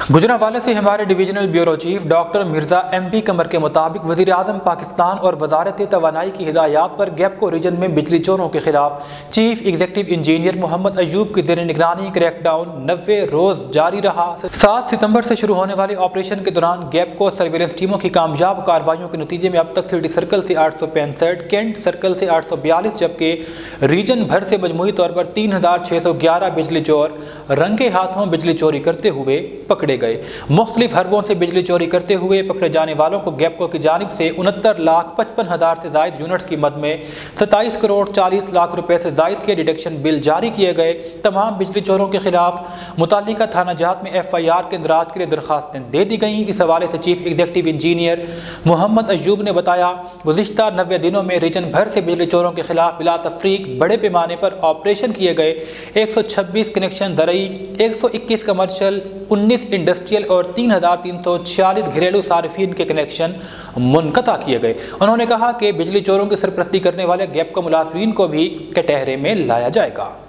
गुजरांवाले से हमारे divisional bureau chief doctor Mirza MP Qamar के मुताबिक वज़ीर आज़म पाकिस्तान और वजारत तवानाई की हिदायत पर गैपको रीजन में बिजली चोरों के खिलाफ chief executive engineer Mohammad Ayub की ज़ेर निगरानी क्रैकडाउन 90 रोज़ जारी रहा। 7 सितंबर से शुरू होने वाले ऑपरेशन के दौरान गैपको सर्विलेंस टीमों की कामयाब कार्रवाइयों के नतीजे में अब तक सिटी सर्कल से 865, कैंट सर्कल से 842 जबकि रीजन भर से मजमूई तौर पर 3611 बिजली चोर रंगे हाथों बिजली चोरी करते हुए पकड़े गए। मुख्तलिफ हरबों से बिजली चोरी करते हुए पकड़े जाने वालों को गैपको की जानिब से 69,55,000 से जायद यूनिट्स की मद में 27 करोड़ 40 लाख रुपए से जायद के डिडक्शन बिल जारी किए गए। तमाम बिजली चोरों के खिलाफ मुतालिका थाना जात में FIR के इंदराज के लिए दरखास्तें दे दी गई। इस हवाले से chief executive engineer Mohammad Ayub ने बताया, गुज़िश्ता 90 दिनों में रीजन भर से बिजली चोरों के खिलाफ बिला तफरीक बड़े पैमाने पर ऑपरेशन किए गए। 126 कनेक्शन दरई, 121 कमर्शियल, 19 इंडस्ट्रियल और 3,346 घरेलू सार्फिन के कनेक्शन मुनक़ता किए गए। उन्होंने कहा कि बिजली चोरों की सरपरस्ती करने वाले गैपको मुलाज़मीन को भी कटहरे में लाया जाएगा।